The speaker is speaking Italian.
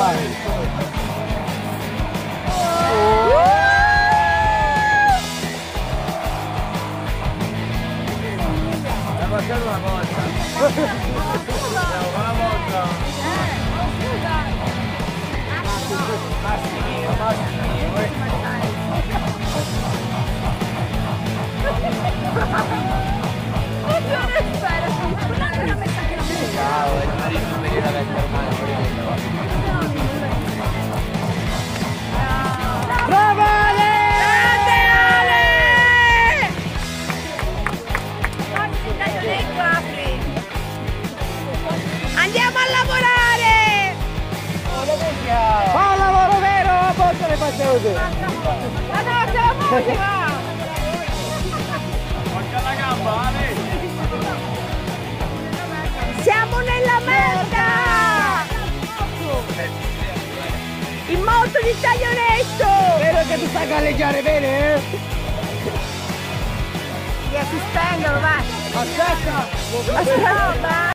Facciamo una volta. Una volta. Ciao, il marito non veniva da fermare. Bravo Ale! Grande Ale! Andiamo a lavorare! Fa un lavoro vero, a volte le battute! La notte la musica! Manca la gamba, Ale! Siamo nella merda! Il moto di taglionetto! Vero che tu sai galleggiare bene, eh? Ti assistendono, vai! Aspetta! Aspetta!